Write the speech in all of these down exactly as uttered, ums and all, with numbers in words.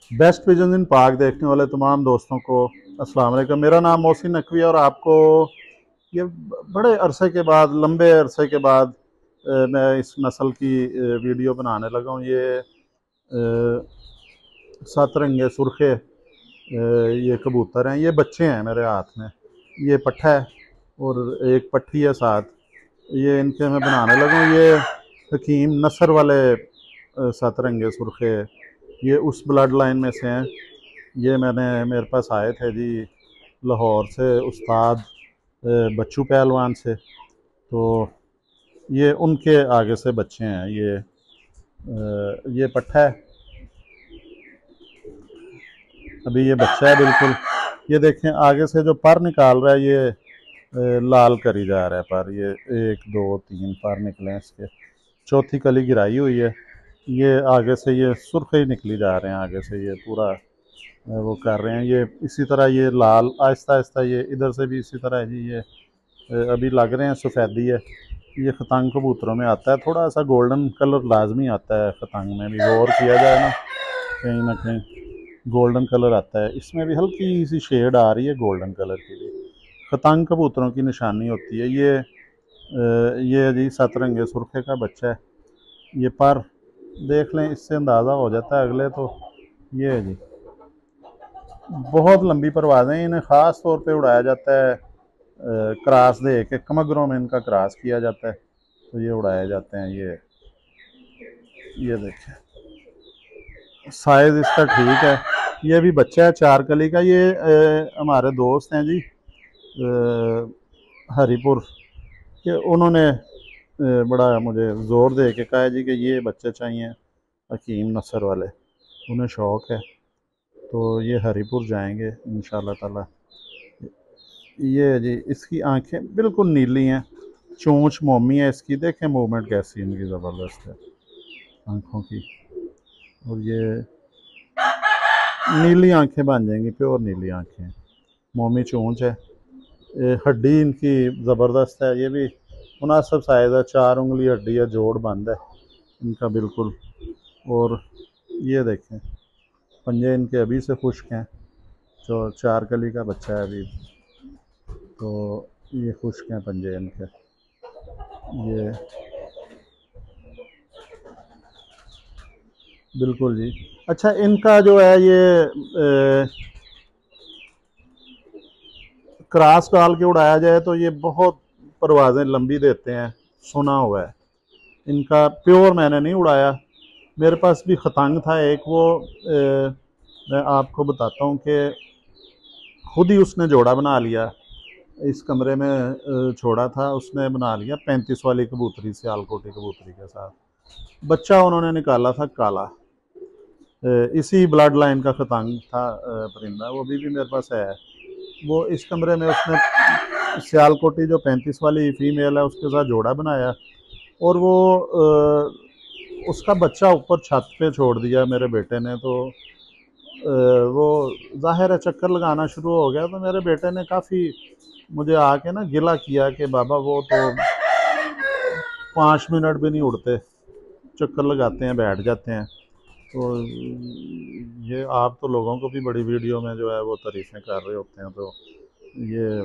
Best pigeon इन पाक देखने वाले तमाम दोस्तों को अस्सलाम वालेकुम। मेरा नाम मोहसिन नकवी और आपको ये बड़े अरसे के बाद, लंबे अरसे के बाद अ, मैं इस नस्ल की अ, वीडियो बनाने लगा हूँ। ये अ, सतरंगे सुर्खे अ, ये कबूतर हैं। ये बच्चे हैं मेरे हाथ में। ये पट्ठा है और एक पट्ठी है साथ। ये इनके मैं बनाने लगा हूँ। ये हकीम नसर वाले अ, सतरंगे सुर्खे, ये उस ब्लड लाइन में से हैं। ये मैंने मेरे पास आए थे जी लाहौर से उस्ताद बच्चू पहलवान से, तो ये उनके आगे से बच्चे हैं। ये ये पट्ठा है, अभी ये बच्चा है बिल्कुल। ये देखें आगे से जो पर निकाल रहा है, ये लाल करी जा रहा है पर। ये एक दो तीन पर निकले हैं इसके, चौथी कली गिराई हुई है। ये आगे से ये सुर्ख ही निकली जा रहे हैं, आगे से ये पूरा वो कर रहे हैं। ये इसी तरह ये लाल आहिस्ता आहिस्ता, ये इधर से भी इसी तरह है जी। ये अभी लग रहे हैं सफ़ेदी है। ये खतंग कबूतरों में आता है, थोड़ा सा गोल्डन कलर लाजमी आता है खतंग में भी। गौर किया जाए ना, कहीं ना कहीं गोल्डन कलर आता है। इसमें भी हल्की सी शेड आ रही है गोल्डन कलर की भी। खतंग कबूतरों की निशानी होती है ये। ये जी सतरंगे सुर्खे का बच्चा है। ये पर देख लें, इससे अंदाज़ा हो जाता है अगले। तो ये है जी, बहुत लंबी परवाज़ें। इन्हें ख़ास तौर पे उड़ाया जाता है क्रॉस दे के, कमगरों में इनका क्रॉस किया जाता है तो ये उड़ाए जाते हैं। ये ये देखें साइज़ इसका ठीक है। ये भी बच्चा है चार कली का। ये ए, हमारे दोस्त हैं जी हरीपुर के, उन्होंने ए, बड़ा मुझे ज़ोर दे के कहा है जी कि ये बच्चे चाहिए हकीम नसर वाले, उन्हें शौक़ है। तो ये हरीपुर जाएंगे इंशाल्लाह ताला। ये जी इसकी आंखें बिल्कुल नीली हैं, चोंच मोमी है इसकी। देखें मूवमेंट कैसी इनकी ज़बरदस्त है आँखों की। और ये नीली आंखें बन जाएंगी, प्योर नीली आंखें, मोमी चोंच है। हड्डी इनकी ज़बरदस्त है। ये भी मुनासिब साइज़ है, चार उंगली हड्डी है, जोड़ बंद है इनका बिल्कुल। और ये देखें पंजे इनके अभी से खुश्क हैं। जो चार कली का बच्चा है अभी, तो ये खुश्क हैं पंजे इनके। ये बिल्कुल जी। अच्छा, इनका जो है ये ए, क्रॉस डाल के उड़ाया जाए तो ये बहुत परवाज़ें लंबी देते हैं, सुना हुआ है। इनका प्योर मैंने नहीं उड़ाया, मेरे पास भी खतंग था एक। वो ए, मैं आपको बताता हूँ कि खुद ही उसने जोड़ा बना लिया। इस कमरे में छोड़ा था उसने, बना लिया पैंतीस वाली कबूतरी, सियालकोटी कबूतरी के साथ। बच्चा उन्होंने निकाला था काला, इसी ब्लड लाइन का खतंग था परिंदा, वो भी, भी मेरे पास है। वो इस कमरे में उसने सियालकोटी जो पैंतीस वाली फीमेल है उसके साथ जोड़ा बनाया, और वो उसका बच्चा ऊपर छत पे छोड़ दिया मेरे बेटे ने। तो वो ज़ाहिर है चक्कर लगाना शुरू हो गया। तो मेरे बेटे ने काफ़ी मुझे आके ना गिला किया कि बाबा वो तो पाँच मिनट भी नहीं उड़ते, चक्कर लगाते हैं बैठ जाते हैं। तो ये आप तो लोगों को भी बड़ी वीडियो में जो है वो तारीफ़ें कर रहे होते हैं, तो ये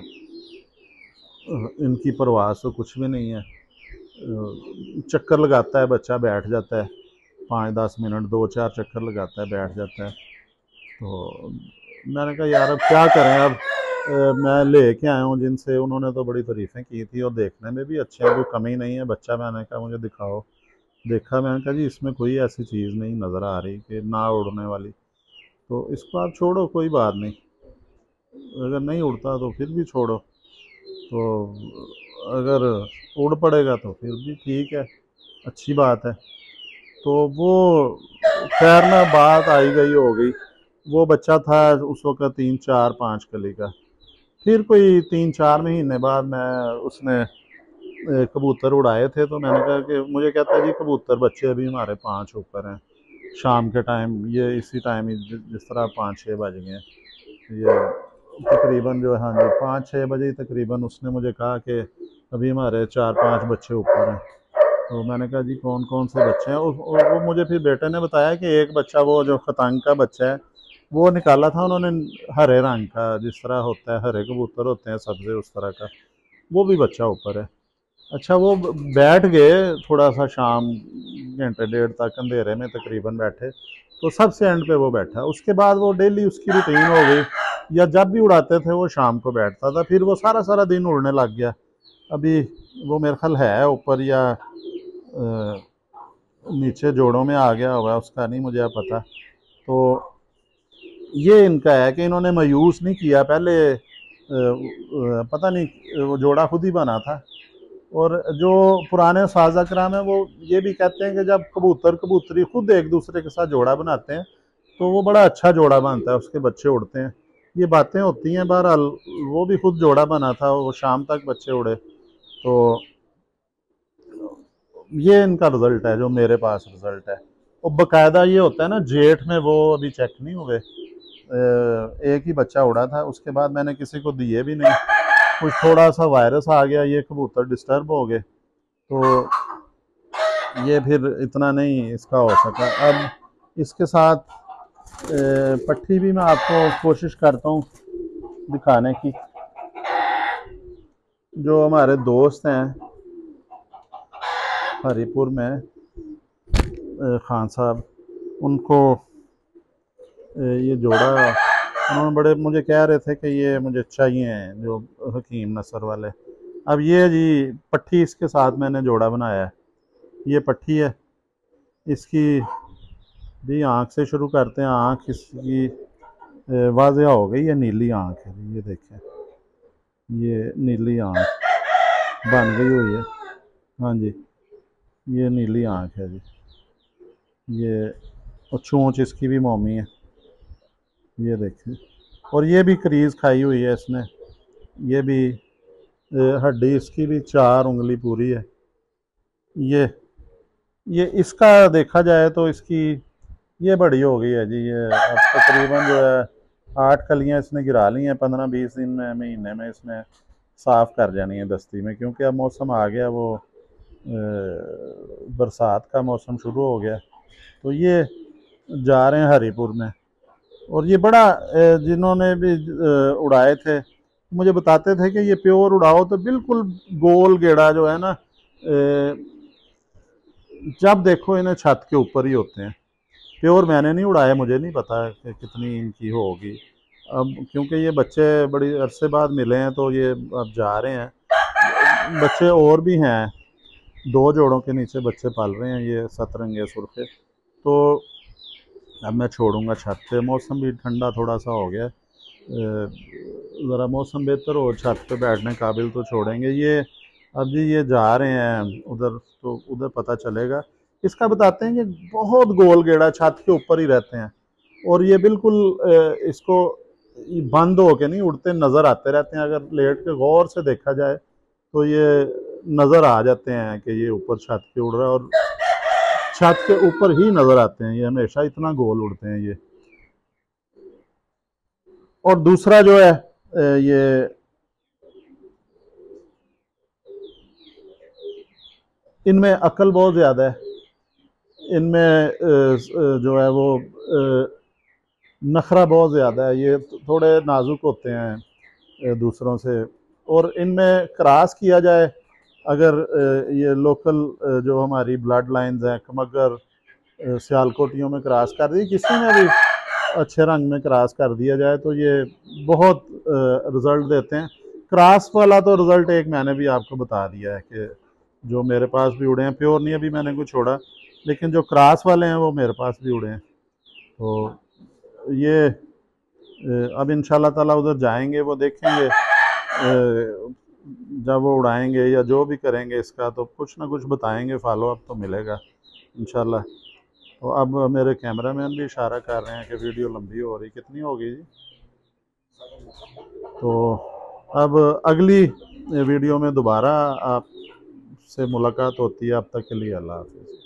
इनकी परवाह तो कुछ भी नहीं है। चक्कर लगाता है बच्चा, बैठ जाता है, पाँच दस मिनट दो चार चक्कर लगाता है, बैठ जाता है। तो मैंने कहा यार अब क्या करें। अब ए, मैं ले के आया हूँ जिनसे, उन्होंने तो बड़ी तारीफ़ें की थी और देखने में भी अच्छे हैं, कोई कमी नहीं है। बच्चा मैंने कहा मुझे दिखाओ, देखा, मैंने कहा जी इसमें कोई ऐसी चीज़ नहीं नज़र आ रही कि ना उड़ने वाली, तो इसको आप छोड़ो, कोई बात नहीं। अगर नहीं उड़ता तो फिर भी छोड़ो, तो अगर उड़ पड़ेगा तो फिर भी ठीक है, अच्छी बात है। तो वो खैर ना बात आई गई हो गई। वो बच्चा था उस वक़्त तीन चार पाँच कली का। फिर कोई तीन चार महीने बाद मैं उसने कबूतर उड़ाए थे, तो मैंने कहा कि मुझे कहता है जी कबूतर बच्चे अभी हमारे पाँच ऊपर हैं। शाम के टाइम, ये इसी टाइम ही जिस तरह पाँच छः बज गए ये तकरीबन जो है, हाँ जी पाँच छः बजे तकरीबन उसने मुझे कहा कि अभी हमारे चार पांच बच्चे ऊपर हैं। तो मैंने कहा जी कौन कौन से बच्चे हैं। वो मुझे फिर बेटे ने बताया कि एक बच्चा वो जो खतंग का बच्चा है वो निकाला था उन्होंने, हरे रंग का, जिस तरह होता है हरे कबूतर होते हैं सब्ज़े उस तरह का, वो भी बच्चा ऊपर है। अच्छा वो ब- बैठ गए थोड़ा सा, शाम घंटे डेढ़ तक अंधेरे में तकरीबन बैठे, तो सबसे एंड पे वो बैठा। उसके बाद वो डेली उसकी रूटीन हो गई, या जब भी उड़ाते थे वो शाम को बैठता था, फिर वो सारा सारा दिन उड़ने लग गया। अभी वो मेरे ख्याल है ऊपर या अ, नीचे जोड़ों में आ गया होगा, उसका नहीं मुझे अब पता। तो ये इनका है कि इन्होंने मायूस नहीं किया पहले, अ, अ, पता नहीं वो जोड़ा खुद ही बना था। और जो पुराने साजा कराम है वो ये भी कहते हैं कि जब कबूतर कबूतरी खुद एक दूसरे के साथ जोड़ा बनाते हैं तो वो बड़ा अच्छा जोड़ा बनता है, उसके बच्चे उड़ते हैं। ये बातें होती हैं। बहरहाल वो भी खुद जोड़ा बना था, वो शाम तक बच्चे उड़े। तो ये इनका रिजल्ट है जो मेरे पास रिजल्ट है। और बकायदा ये होता है ना, जेठ में वो अभी चेक नहीं हुए, एक ही बच्चा उड़ा था, उसके बाद मैंने किसी को दिए भी नहीं। कुछ थोड़ा सा वायरस आ गया, ये कबूतर डिस्टर्ब हो गए, तो ये फिर इतना नहीं इसका हो सका। अब इसके साथ पट्टी भी मैं आपको कोशिश करता हूँ दिखाने की। जो हमारे दोस्त हैं हरीपुर में, खान साहब, उनको ये जोड़ा, उन्होंने बड़े मुझे कह रहे थे कि ये मुझे चाहिए, जो हकीम नसर वाले। अब ये जी पट्टी इसके साथ मैंने जोड़ा बनाया है, ये पट्टी है इसकी जी। आँख से शुरू करते हैं। आँख इसकी वाज़ेह हो गई, ये नीली आँख है जी, ये देखें, ये नीली आँख बन गई हुई है। हाँ जी, ये नीली आँख है जी, ये। और चोंच इसकी भी मोमी है, ये देखें। और ये भी क्रीज खाई हुई है इसने, ये भी हड्डी इसकी भी चार उंगली पूरी है। ये ये इसका देखा जाए तो इसकी ये बड़ी हो गई है जी। ये अब तकरीबन जो है आठ कलियां इसने गिरा ली हैं। पंद्रह बीस दिन में, महीने में इसने साफ़ कर जानी है दस्ती में, क्योंकि अब मौसम आ गया, वो बरसात का मौसम शुरू हो गया। तो ये जा रहे हैं हरीपुर में। और ये बड़ा, जिन्होंने भी उड़ाए थे मुझे बताते थे कि ये प्योर उड़ाओ तो बिल्कुल गोल गेड़ा जो है ना, जब देखो इन्हें छत के ऊपर ही होते हैं। प्योर मैंने नहीं उड़ाया, मुझे नहीं पता कि कितनी इनकी होगी। अब क्योंकि ये बच्चे बड़ी अरसे बाद मिले हैं तो ये अब जा रहे हैं। बच्चे और भी हैं, दो जोड़ों के नीचे बच्चे पाल रहे हैं ये सतरंगे सुर्खे। तो अब मैं छोड़ूंगा छत पे। मौसम भी ठंडा थोड़ा सा हो गया, ज़रा मौसम बेहतर हो छत पे बैठने काबिल तो छोड़ेंगे। ये अब जी ये जा रहे हैं उधर, तो उधर पता चलेगा। इसका बताते हैं कि बहुत गोल गेड़ा छत के ऊपर ही रहते हैं, और ये बिल्कुल इसको बंद हो के नहीं उड़ते, नज़र आते रहते हैं। अगर लेट के गौर से देखा जाए तो ये नज़र आ जाते हैं कि ये ऊपर छत पे उड़ रहा है, और छत के ऊपर ही नज़र आते हैं। ये हमेशा इतना गोल उड़ते हैं ये। और दूसरा जो है ये इनमें अक्ल बहुत ज़्यादा है। इनमें जो है वो नखरा बहुत ज़्यादा है, ये थोड़े नाजुक होते हैं दूसरों से। और इनमें क्रॉस किया जाए, अगर ये लोकल जो हमारी ब्लड लाइंस हैं, कमगर सियालकोटियों में क्रॉस कर दी, किसी में भी अच्छे रंग में क्रॉस कर दिया जाए तो ये बहुत रिज़ल्ट देते हैं। क्रॉस वाला तो रिज़ल्ट एक मैंने भी आपको बता दिया है कि जो मेरे पास भी उड़े हैं, प्योर नहीं अभी मैंने कुछ छोड़ा, लेकिन जो क्रॉस वाले हैं वो मेरे पास भी उड़े हैं। तो ये अब इंशाल्लाह ताला उधर जाएंगे, वो देखेंगे, जब वो उड़ाएंगे या जो भी करेंगे इसका तो कुछ ना कुछ बताएंगे, फॉलो अप तो मिलेगा इंशाल्लाह। तो अब मेरे कैमरामैन भी इशारा कर रहे हैं कि वीडियो लंबी हो रही। कितनी हो गई जी? तो अब अगली वीडियो में दोबारा आपसे मुलाकात होती है। अब तक के लिए अल्लाह हाफिज़।